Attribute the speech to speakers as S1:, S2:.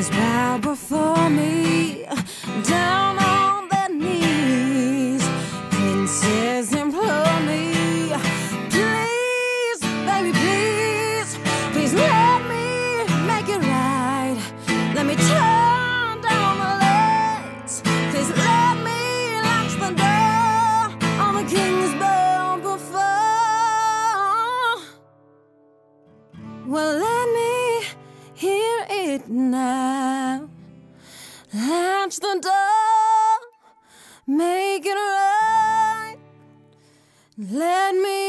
S1: Kings bow before me, down on their knees. Princes implore me, please, baby, please, please let me make it right. Let me turn down the lights. Please let me latch the door on the King's bow before. Well, let me hear it now. Latch the door, make it right. Let me